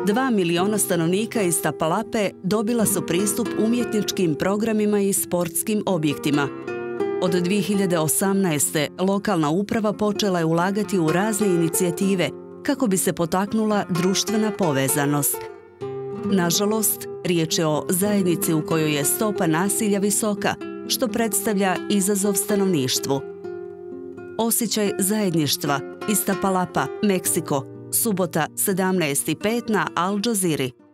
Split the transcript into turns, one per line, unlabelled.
2 miliona stanovnika iz Tapalape dobila su pristup umjetničkim programima i sportskim objektima. Od 2018. lokalna uprava počela je ulagati u razne inicijative kako bi se potaknula društvena povezanost. Nažalost, riječ je o zajednici u kojoj je stopa nasilja visoka, što predstavlja izazov stanovništvu. Osjećaj zajedništva iz Tapalapa, Meksiko, subota 17:05 na Al Jazeera.